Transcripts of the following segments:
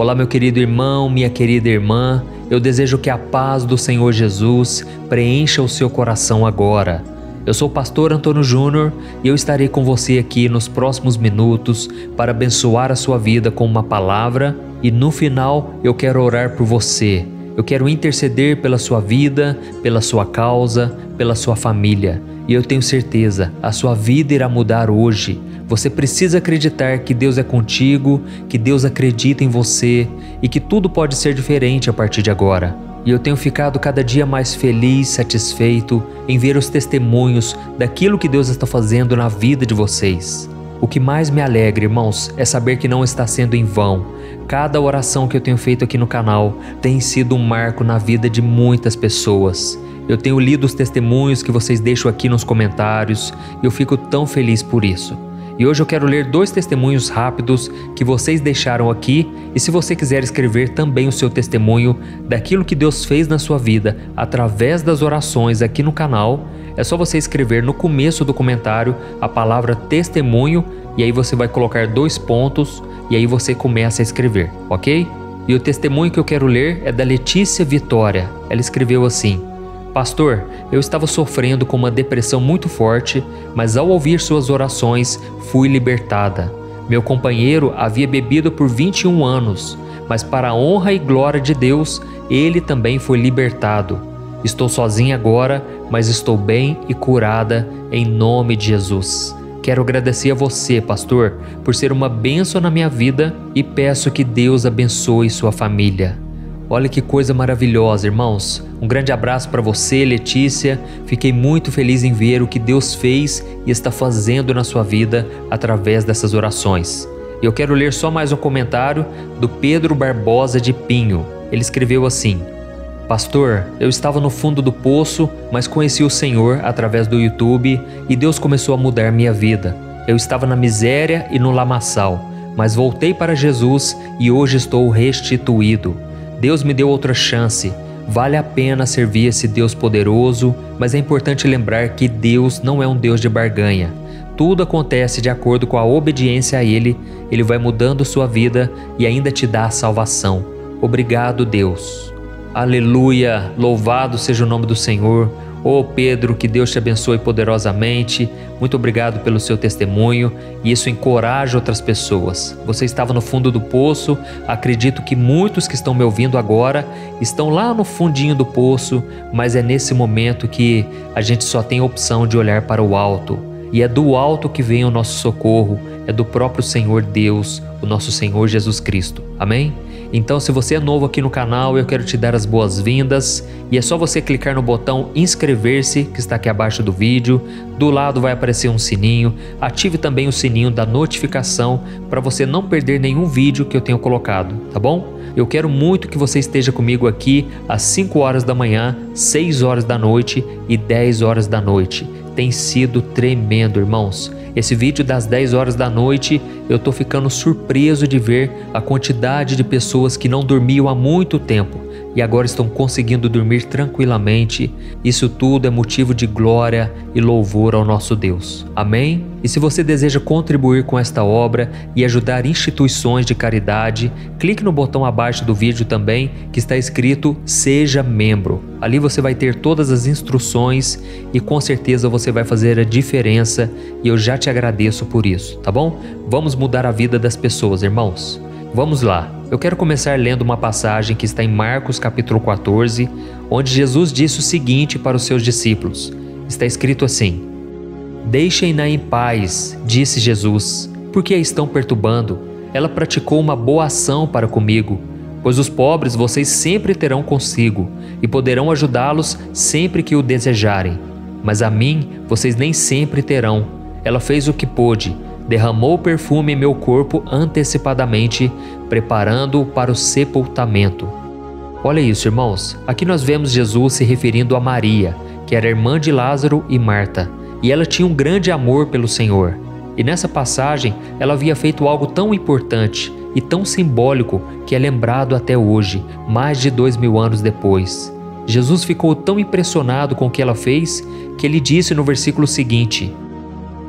Olá, meu querido irmão, minha querida irmã, eu desejo que a paz do Senhor Jesus preencha o seu coração agora. Eu sou o pastor Antônio Júnior e eu estarei com você aqui nos próximos minutos para abençoar a sua vida com uma palavra e no final eu quero orar por você. Eu quero interceder pela sua vida, pela sua causa, pela sua família. E eu tenho certeza, a sua vida irá mudar hoje. Você precisa acreditar que Deus é contigo, que Deus acredita em você e que tudo pode ser diferente a partir de agora. E eu tenho ficado cada dia mais feliz, satisfeito em ver os testemunhos daquilo que Deus está fazendo na vida de vocês. O que mais me alegra, irmãos, é saber que não está sendo em vão. Cada oração que eu tenho feito aqui no canal tem sido um marco na vida de muitas pessoas. Eu tenho lido os testemunhos que vocês deixam aqui nos comentários e eu fico tão feliz por isso. E hoje eu quero ler 2 testemunhos rápidos que vocês deixaram aqui e se você quiser escrever também o seu testemunho daquilo que Deus fez na sua vida através das orações aqui no canal, é só você escrever no começo do comentário a palavra testemunho e aí você vai colocar 2 pontos e aí você começa a escrever, ok? E o testemunho que eu quero ler é da Letícia Vitória. Ela escreveu assim: Pastor, eu estava sofrendo com uma depressão muito forte, mas ao ouvir suas orações, fui libertada. Meu companheiro havia bebido por 21 anos, mas para a honra e glória de Deus, ele também foi libertado. Estou sozinha agora, mas estou bem e curada em nome de Jesus. Quero agradecer a você, pastor, por ser uma bênção na minha vida e peço que Deus abençoe sua família. Olha que coisa maravilhosa, irmãos. Um grande abraço para você, Letícia. Fiquei muito feliz em ver o que Deus fez e está fazendo na sua vida através dessas orações. Eu quero ler só mais um comentário do Pedro Barbosa de Pinho. Ele escreveu assim: Pastor, eu estava no fundo do poço, mas conheci o Senhor através do YouTube e Deus começou a mudar minha vida. Eu estava na miséria e no lamaçal, mas voltei para Jesus e hoje estou restituído. Deus me deu outra chance. Vale a pena servir esse Deus poderoso, mas é importante lembrar que Deus não é um Deus de barganha. Tudo acontece de acordo com a obediência a Ele. Ele vai mudando sua vida e ainda te dá a salvação. Obrigado, Deus. Aleluia! Louvado seja o nome do Senhor. Ô Pedro, que Deus te abençoe poderosamente. Muito obrigado pelo seu testemunho e isso encoraja outras pessoas. Você estava no fundo do poço, acredito que muitos que estão me ouvindo agora estão lá no fundinho do poço, mas é nesse momento que a gente só tem a opção de olhar para o alto. E é do alto que vem o nosso socorro, é do próprio Senhor Deus, o nosso Senhor Jesus Cristo. Amém? Então, se você é novo aqui no canal, eu quero te dar as boas-vindas e é só você clicar no botão inscrever-se que está aqui abaixo do vídeo. Do lado vai aparecer um sininho, ative também o sininho da notificação para você não perder nenhum vídeo que eu tenho colocado, tá bom? Eu quero muito que você esteja comigo aqui às 5 horas da manhã, 6 horas da noite e 10 horas da noite. Tem sido tremendo, irmãos. Esse vídeo das 10 horas da noite, eu tô ficando surpreso de ver a quantidade de pessoas que não dormiam há muito tempo e agora estão conseguindo dormir tranquilamente. Isso tudo é motivo de glória e louvor ao nosso Deus. Amém? E se você deseja contribuir com esta obra e ajudar instituições de caridade, clique no botão abaixo do vídeo também que está escrito Seja Membro. Ali você vai ter todas as instruções e com certeza você vai fazer a diferença e eu já te agradeço por isso, tá bom? Vamos mudar a vida das pessoas, irmãos. Vamos lá. Eu quero começar lendo uma passagem que está em Marcos capítulo 14, onde Jesus disse o seguinte para os seus discípulos. Está escrito assim: Deixem-na em paz, disse Jesus, porque a estão perturbando. Ela praticou uma boa ação para comigo, pois os pobres vocês sempre terão consigo e poderão ajudá-los sempre que o desejarem. Mas a mim vocês nem sempre terão. Ela fez o que pôde, derramou perfume em meu corpo antecipadamente, preparando-o para o sepultamento. Olha isso, irmãos. Aqui nós vemos Jesus se referindo a Maria, que era irmã de Lázaro e Marta, e ela tinha um grande amor pelo Senhor. E nessa passagem, ela havia feito algo tão importante e tão simbólico que é lembrado até hoje, mais de 2000 anos depois. Jesus ficou tão impressionado com o que ela fez que ele disse no versículo seguinte: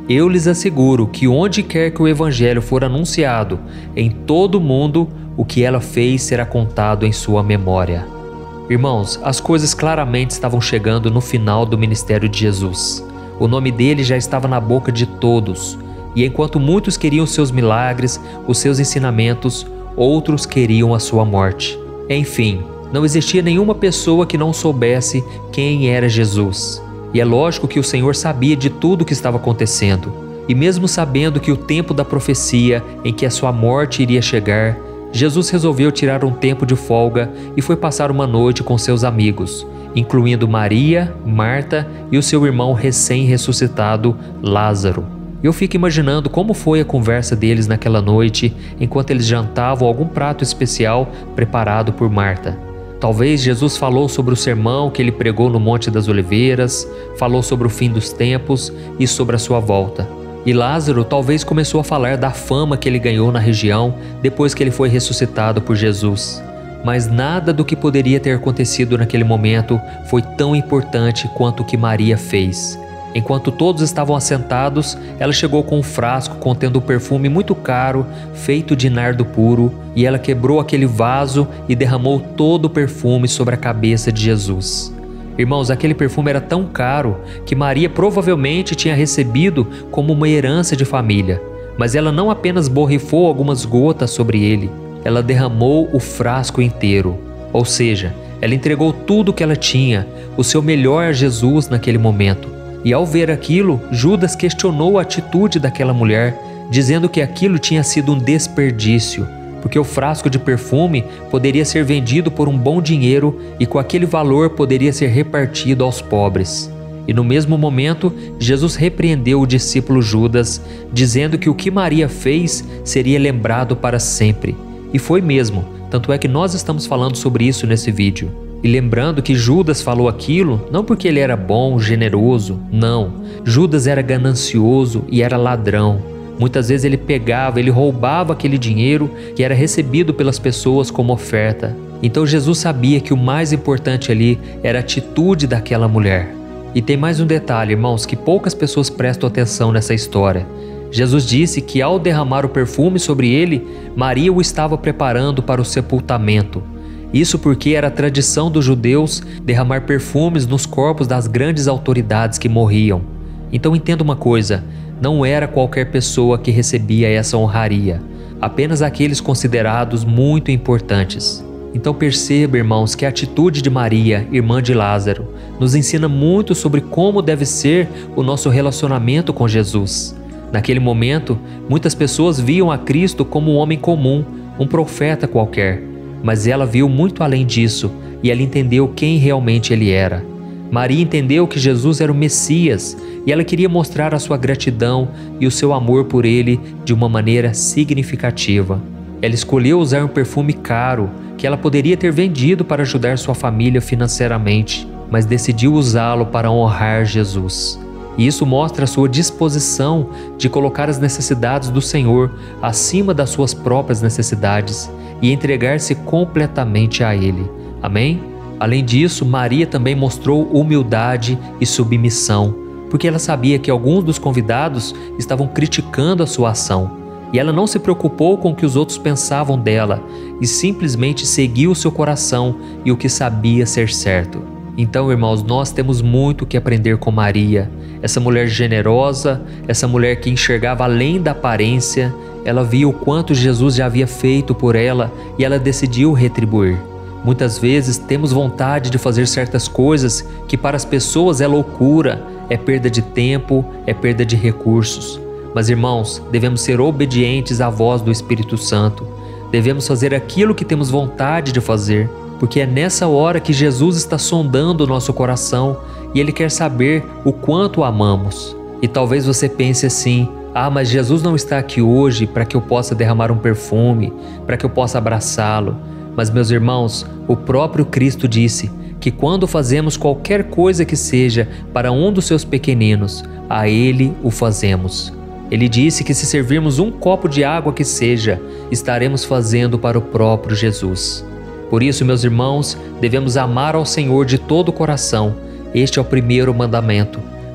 Eu lhes asseguro que onde quer que o evangelho for anunciado, em todo o mundo, o que ela fez será contado em sua memória. Irmãos, as coisas claramente estavam chegando no final do ministério de Jesus. O nome dele já estava na boca de todos. E enquanto muitos queriam seus milagres, os seus ensinamentos, outros queriam a sua morte. Enfim, não existia nenhuma pessoa que não soubesse quem era Jesus. E é lógico que o Senhor sabia de tudo o que estava acontecendo. E mesmo sabendo que o tempo da profecia em que a sua morte iria chegar, Jesus resolveu tirar um tempo de folga e foi passar uma noite com seus amigos, incluindo Maria, Marta e o seu irmão recém-ressuscitado, Lázaro. Eu fico imaginando como foi a conversa deles naquela noite, enquanto eles jantavam algum prato especial preparado por Marta. Talvez Jesus falou sobre o sermão que ele pregou no Monte das Oliveiras, falou sobre o fim dos tempos e sobre a sua volta. E Lázaro talvez começou a falar da fama que ele ganhou na região depois que ele foi ressuscitado por Jesus. Mas nada do que poderia ter acontecido naquele momento foi tão importante quanto o que Maria fez. Enquanto todos estavam assentados, ela chegou com um frasco contendo um perfume muito caro, feito de nardo puro, e ela quebrou aquele vaso e derramou todo o perfume sobre a cabeça de Jesus. Irmãos, aquele perfume era tão caro que Maria provavelmente tinha recebido como uma herança de família. Mas ela não apenas borrifou algumas gotas sobre ele, ela derramou o frasco inteiro. Ou seja, ela entregou tudo o que ela tinha, o seu melhor a Jesus naquele momento. E ao ver aquilo, Judas questionou a atitude daquela mulher, dizendo que aquilo tinha sido um desperdício, porque o frasco de perfume poderia ser vendido por um bom dinheiro e com aquele valor poderia ser repartido aos pobres. E no mesmo momento, Jesus repreendeu o discípulo Judas, dizendo que o que Maria fez seria lembrado para sempre. E foi mesmo, tanto é que nós estamos falando sobre isso nesse vídeo. E lembrando que Judas falou aquilo não porque ele era bom, generoso, não. Judas era ganancioso e era ladrão. Muitas vezes ele roubava aquele dinheiro que era recebido pelas pessoas como oferta. Então Jesus sabia que o mais importante ali era a atitude daquela mulher. E tem mais um detalhe, irmãos, que poucas pessoas prestam atenção nessa história. Jesus disse que ao derramar o perfume sobre ele, Maria o estava preparando para o sepultamento. Isso porque era a tradição dos judeus derramar perfumes nos corpos das grandes autoridades que morriam. Então entenda uma coisa, não era qualquer pessoa que recebia essa honraria, apenas aqueles considerados muito importantes. Então perceba, irmãos, que a atitude de Maria, irmã de Lázaro, nos ensina muito sobre como deve ser o nosso relacionamento com Jesus. Naquele momento, muitas pessoas viam a Cristo como um homem comum, um profeta qualquer. Mas ela viu muito além disso e ela entendeu quem realmente ele era. Maria entendeu que Jesus era o Messias e ela queria mostrar a sua gratidão e o seu amor por ele de uma maneira significativa. Ela escolheu usar um perfume caro que ela poderia ter vendido para ajudar sua família financeiramente, mas decidiu usá-lo para honrar Jesus. E isso mostra a sua disposição de colocar as necessidades do Senhor acima das suas próprias necessidades e entregar-se completamente a Ele. Amém? Além disso, Maria também mostrou humildade e submissão, porque ela sabia que alguns dos convidados estavam criticando a sua ação. E ela não se preocupou com o que os outros pensavam dela e simplesmente seguiu o seu coração e o que sabia ser certo. Então, irmãos, nós temos muito que aprender com Maria, essa mulher generosa, essa mulher que enxergava além da aparência. Ela viu o quanto Jesus já havia feito por ela e ela decidiu retribuir. Muitas vezes temos vontade de fazer certas coisas que para as pessoas é loucura, é perda de tempo, é perda de recursos. Mas, irmãos, devemos ser obedientes à voz do Espírito Santo. Devemos fazer aquilo que temos vontade de fazer, porque é nessa hora que Jesus está sondando o nosso coração e Ele quer saber o quanto o amamos. E talvez você pense assim: mas Jesus não está aqui hoje para que eu possa derramar um perfume, para que eu possa abraçá-lo. Mas, meus irmãos, o próprio Cristo disse que quando fazemos qualquer coisa que seja para um dos seus pequeninos, a Ele o fazemos. Ele disse que se servirmos um copo de água que seja, estaremos fazendo para o próprio Jesus. Por isso, meus irmãos, devemos amar ao Senhor de todo o coração. Este é o primeiro mandamento.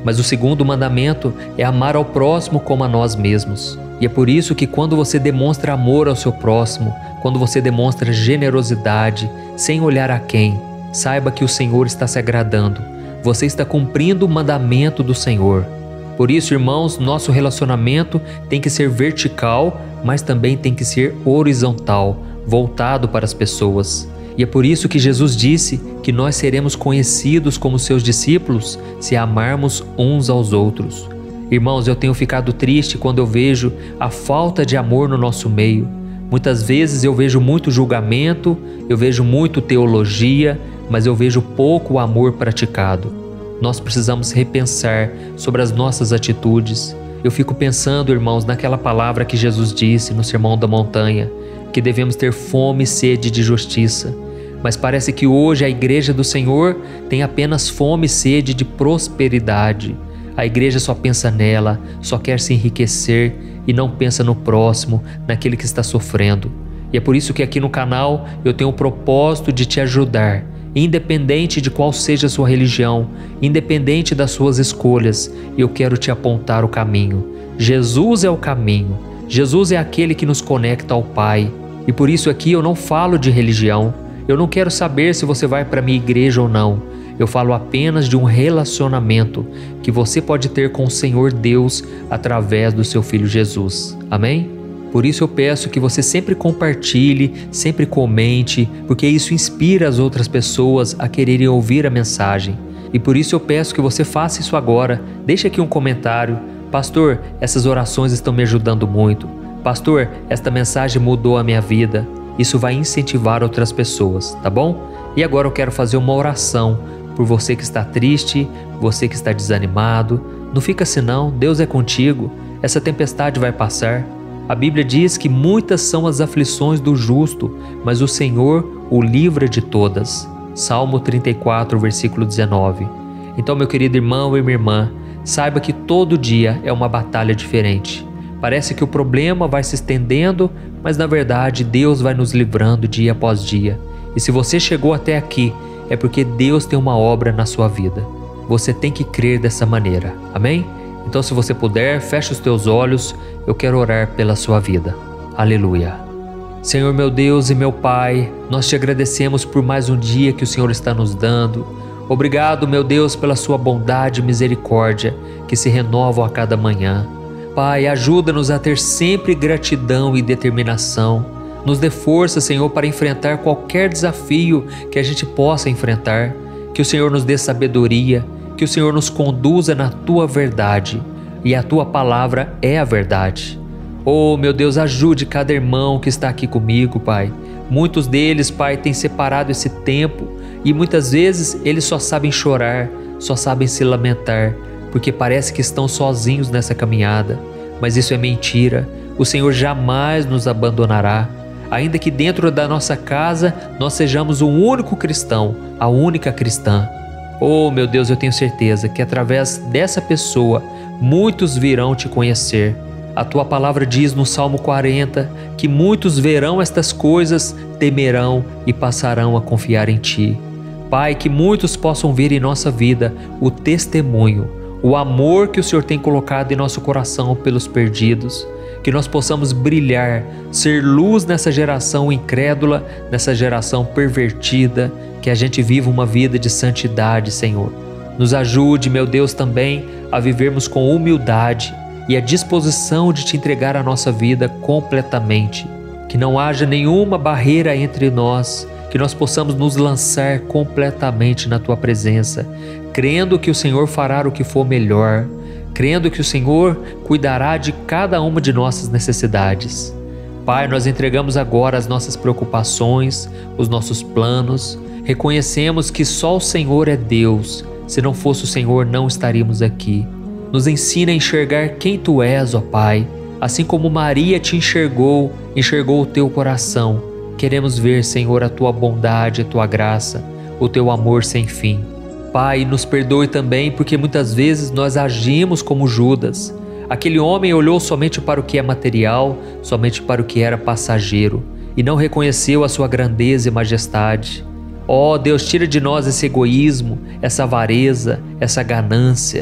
Mas o segundo mandamento é amar ao próximo como a nós mesmos. E é por isso que quando você demonstra amor ao seu próximo, quando você demonstra generosidade, sem olhar a quem, saiba que o Senhor está se agradando. Você está cumprindo o mandamento do Senhor. Por isso, irmãos, nosso relacionamento tem que ser vertical, mas também tem que ser horizontal, voltado para as pessoas. E é por isso que Jesus disse que nós seremos conhecidos como seus discípulos se amarmos uns aos outros. Irmãos, eu tenho ficado triste quando eu vejo a falta de amor no nosso meio. Muitas vezes eu vejo muito julgamento, eu vejo muito teologia, mas eu vejo pouco amor praticado. Nós precisamos repensar sobre as nossas atitudes. Eu fico pensando, irmãos, naquela palavra que Jesus disse no Sermão da Montanha, que devemos ter fome e sede de justiça. Mas parece que hoje a igreja do Senhor tem apenas fome e sede de prosperidade. A igreja só pensa nela, só quer se enriquecer e não pensa no próximo, naquele que está sofrendo. E é por isso que aqui no canal eu tenho o propósito de te ajudar, independente de qual seja a sua religião, independente das suas escolhas, eu quero te apontar o caminho. Jesus é o caminho, Jesus é aquele que nos conecta ao Pai. E por isso aqui eu não falo de religião, eu não quero saber se você vai para a minha igreja ou não. Eu falo apenas de um relacionamento que você pode ter com o Senhor Deus através do seu Filho Jesus. Amém? Por isso eu peço que você sempre compartilhe, sempre comente, porque isso inspira as outras pessoas a quererem ouvir a mensagem. E por isso eu peço que você faça isso agora. Deixe aqui um comentário. Pastor, essas orações estão me ajudando muito. Pastor, esta mensagem mudou a minha vida. Isso vai incentivar outras pessoas, tá bom? E agora eu quero fazer uma oração por você que está triste, você que está desanimado. Não fica assim não, Deus é contigo. Essa tempestade vai passar. A Bíblia diz que muitas são as aflições do justo, mas o Senhor o livra de todas. Salmo 34, versículo 19. Então, meu querido irmão e minha irmã, saiba que todo dia é uma batalha diferente. Parece que o problema vai se estendendo, mas na verdade Deus vai nos livrando dia após dia. E se você chegou até aqui, é porque Deus tem uma obra na sua vida. Você tem que crer dessa maneira. Amém? Então, se você puder, feche os teus olhos. Eu quero orar pela sua vida. Aleluia. Senhor meu Deus e meu Pai, nós te agradecemos por mais um dia que o Senhor está nos dando. Obrigado, meu Deus, pela sua bondade e misericórdia que se renovam a cada manhã. Pai, ajuda-nos a ter sempre gratidão e determinação. Nos dê força, Senhor, para enfrentar qualquer desafio que a gente possa enfrentar. Que o Senhor nos dê sabedoria, que o Senhor nos conduza na Tua verdade. E a Tua palavra é a verdade. Oh, meu Deus, ajude cada irmão que está aqui comigo, Pai. Muitos deles, Pai, têm separado esse tempo e muitas vezes eles só sabem chorar, só sabem se lamentar, porque parece que estão sozinhos nessa caminhada. Mas isso é mentira. O Senhor jamais nos abandonará. Ainda que dentro da nossa casa nós sejamos o único cristão, a única cristã. Oh, meu Deus, eu tenho certeza que através dessa pessoa muitos virão te conhecer. A Tua palavra diz no Salmo 40 que muitos verão estas coisas, temerão e passarão a confiar em Ti. Pai, que muitos possam ver em nossa vida o testemunho, o amor que o Senhor tem colocado em nosso coração pelos perdidos. Que nós possamos brilhar, ser luz nessa geração incrédula, nessa geração pervertida, que a gente viva uma vida de santidade, Senhor. Nos ajude, meu Deus, também a vivermos com humildade e a disposição de Te entregar a nossa vida completamente. Que não haja nenhuma barreira entre nós, que nós possamos nos lançar completamente na Tua presença, crendo que o Senhor fará o que for melhor, crendo que o Senhor cuidará de cada uma de nossas necessidades. Pai, nós entregamos agora as nossas preocupações, os nossos planos. Reconhecemos que só o Senhor é Deus. Se não fosse o Senhor, não estaríamos aqui. Nos ensina a enxergar quem Tu és, ó Pai. Assim como Maria te enxergou o Teu coração. Queremos ver, Senhor, a Tua bondade, a Tua graça, o Teu amor sem fim. Pai, nos perdoe também porque muitas vezes nós agimos como Judas. Aquele homem olhou somente para o que é material, somente para o que era passageiro e não reconheceu a Sua grandeza e majestade. Ó Deus, tira de nós esse egoísmo, essa avareza, essa ganância.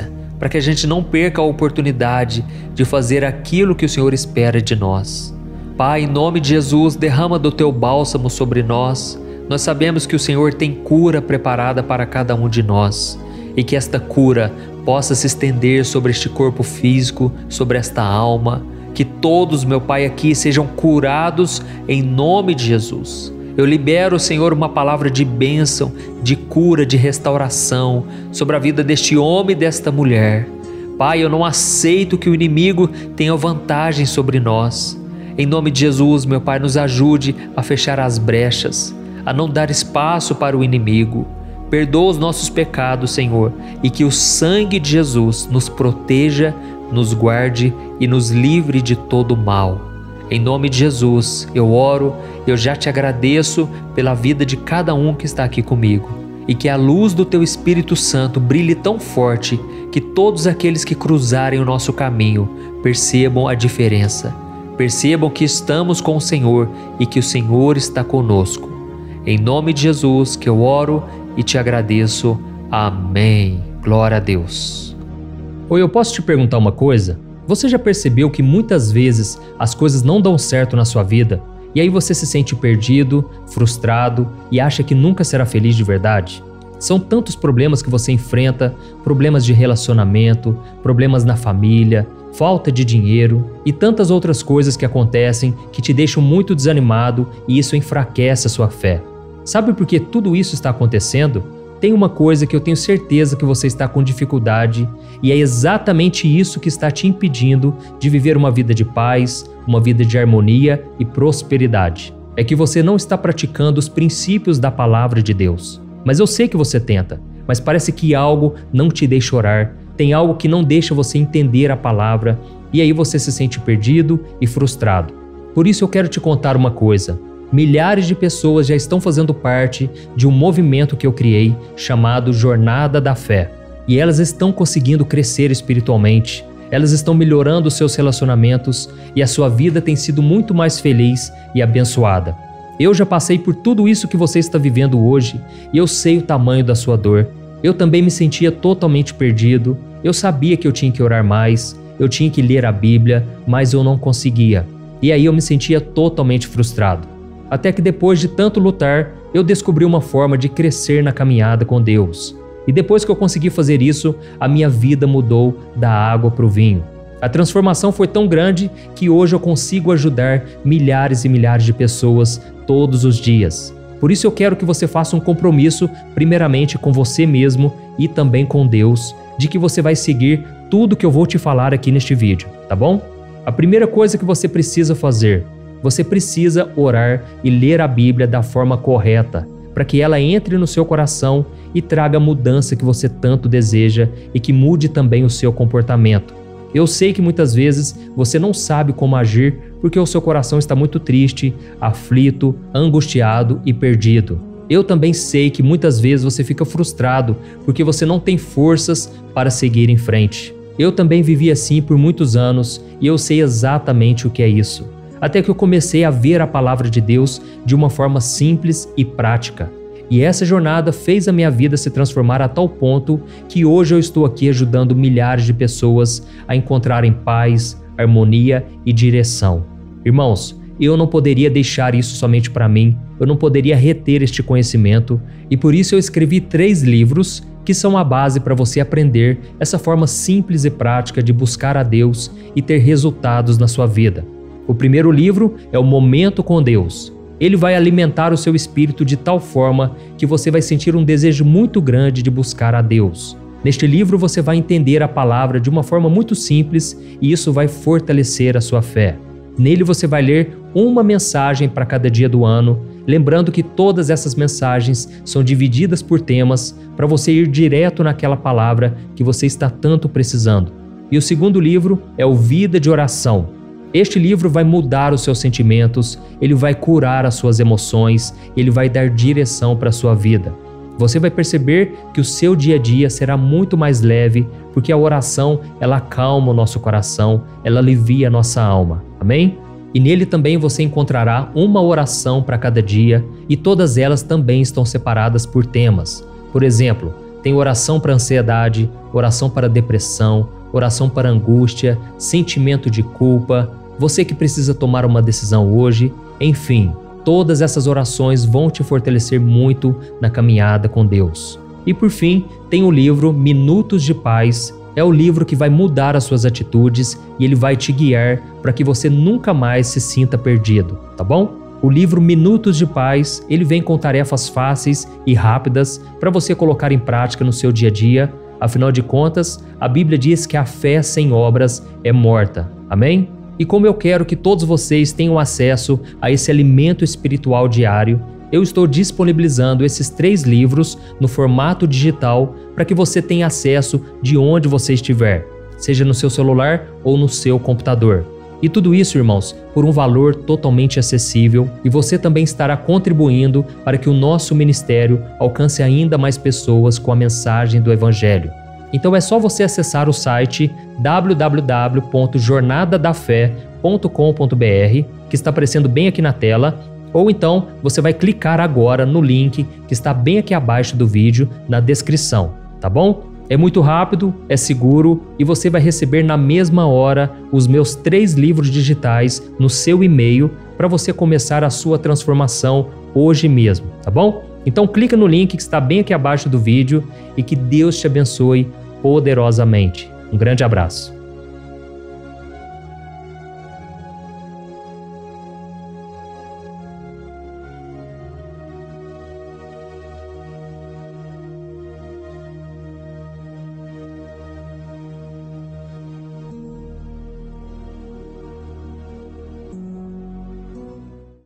para que a gente não perca a oportunidade de fazer aquilo que o Senhor espera de nós. Pai, em nome de Jesus, derrama do teu bálsamo sobre nós. Nós sabemos que o Senhor tem cura preparada para cada um de nós e que esta cura possa se estender sobre este corpo físico, sobre esta alma. Que todos, meu Pai, aqui sejam curados em nome de Jesus. Eu libero, Senhor, uma palavra de bênção, de cura, de restauração sobre a vida deste homem e desta mulher. Pai, eu não aceito que o inimigo tenha vantagem sobre nós. Em nome de Jesus, meu Pai, nos ajude a fechar as brechas, a não dar espaço para o inimigo. Perdoa os nossos pecados, Senhor, e que o sangue de Jesus nos proteja, nos guarde e nos livre de todo mal. Em nome de Jesus, eu oro, eu já te agradeço pela vida de cada um que está aqui comigo. E que a luz do teu Espírito Santo brilhe tão forte que todos aqueles que cruzarem o nosso caminho percebam a diferença. Percebam que estamos com o Senhor e que o Senhor está conosco. Em nome de Jesus que eu oro e te agradeço. Amém. Glória a Deus. Oi, eu posso te perguntar uma coisa? Você já percebeu que muitas vezes as coisas não dão certo na sua vida e aí você se sente perdido, frustrado e acha que nunca será feliz de verdade? São tantos problemas que você enfrenta, problemas de relacionamento, problemas na família, falta de dinheiro e tantas outras coisas que acontecem que te deixam muito desanimado e isso enfraquece a sua fé. Sabe por que tudo isso está acontecendo? Tem uma coisa que eu tenho certeza que você está com dificuldade e é exatamente isso que está te impedindo de viver uma vida de paz, uma vida de harmonia e prosperidade. É que você não está praticando os princípios da palavra de Deus. Mas eu sei que você tenta, mas parece que algo não te deixa orar, tem algo que não deixa você entender a palavra e aí você se sente perdido e frustrado. Por isso eu quero te contar uma coisa. Milhares de pessoas já estão fazendo parte de um movimento que eu criei chamado Jornada da Fé. E elas estão conseguindo crescer espiritualmente, elas estão melhorando os seus relacionamentos e a sua vida tem sido muito mais feliz e abençoada. Eu já passei por tudo isso que você está vivendo hoje e eu sei o tamanho da sua dor. Eu também me sentia totalmente perdido, eu sabia que eu tinha que orar mais, eu tinha que ler a Bíblia, mas eu não conseguia. E aí eu me sentia totalmente frustrado. Até que depois de tanto lutar, eu descobri uma forma de crescer na caminhada com Deus. E depois que eu consegui fazer isso, a minha vida mudou da água para o vinho. A transformação foi tão grande que hoje eu consigo ajudar milhares e milhares de pessoas todos os dias. Por isso eu quero que você faça um compromisso, primeiramente com você mesmo e também com Deus, de que você vai seguir tudo que eu vou te falar aqui neste vídeo, tá bom? A primeira coisa que você precisa fazer, você precisa orar e ler a Bíblia da forma correta, para que ela entre no seu coração e traga a mudança que você tanto deseja e que mude também o seu comportamento. Eu sei que muitas vezes você não sabe como agir porque o seu coração está muito triste, aflito, angustiado e perdido. Eu também sei que muitas vezes você fica frustrado porque você não tem forças para seguir em frente. Eu também vivi assim por muitos anos e eu sei exatamente o que é isso. Até que eu comecei a ver a palavra de Deus de uma forma simples e prática. E essa jornada fez a minha vida se transformar a tal ponto que hoje eu estou aqui ajudando milhares de pessoas a encontrarem paz, harmonia e direção. Irmãos, eu não poderia deixar isso somente para mim, eu não poderia reter este conhecimento e por isso eu escrevi 3 livros que são a base para você aprender essa forma simples e prática de buscar a Deus e ter resultados na sua vida. O primeiro livro é o Momento com Deus. Ele vai alimentar o seu espírito de tal forma que você vai sentir um desejo muito grande de buscar a Deus. Neste livro você vai entender a palavra de uma forma muito simples e isso vai fortalecer a sua fé. Nele você vai ler uma mensagem para cada dia do ano, lembrando que todas essas mensagens são divididas por temas para você ir direto naquela palavra que você está tanto precisando. E o segundo livro é o Vida de Oração. Este livro vai mudar os seus sentimentos, ele vai curar as suas emoções, ele vai dar direção para a sua vida. Você vai perceber que o seu dia a dia será muito mais leve, porque a oração, ela acalma o nosso coração, ela alivia a nossa alma. Amém? E nele também você encontrará uma oração para cada dia e todas elas também estão separadas por temas. Por exemplo, Tem oração para ansiedade, oração para depressão, oração para angústia, sentimento de culpa, você que precisa tomar uma decisão hoje, enfim, todas essas orações vão te fortalecer muito na caminhada com Deus. E por fim, tem o livro Minutos de Paz. É o livro que vai mudar as suas atitudes e ele vai te guiar para que você nunca mais se sinta perdido, tá bom? O livro Minutos de Paz, ele vem com tarefas fáceis e rápidas para você colocar em prática no seu dia a dia. Afinal de contas, a Bíblia diz que a fé sem obras é morta. Amém? E como eu quero que todos vocês tenham acesso a esse alimento espiritual diário, eu estou disponibilizando esses 3 livros no formato digital para que você tenha acesso de onde você estiver, seja no seu celular ou no seu computador. E tudo isso, irmãos, por um valor totalmente acessível, e você também estará contribuindo para que o nosso ministério alcance ainda mais pessoas com a mensagem do Evangelho. Então é só você acessar o site www.jornadadafé.com.br, que está aparecendo bem aqui na tela, ou então você vai clicar agora no link que está bem aqui abaixo do vídeo, na descrição, tá bom? É muito rápido, é seguro e você vai receber na mesma hora os meus 3 livros digitais no seu e-mail para você começar a sua transformação hoje mesmo, tá bom? Então clica no link que está bem aqui abaixo do vídeo e que Deus te abençoe poderosamente. Um grande abraço.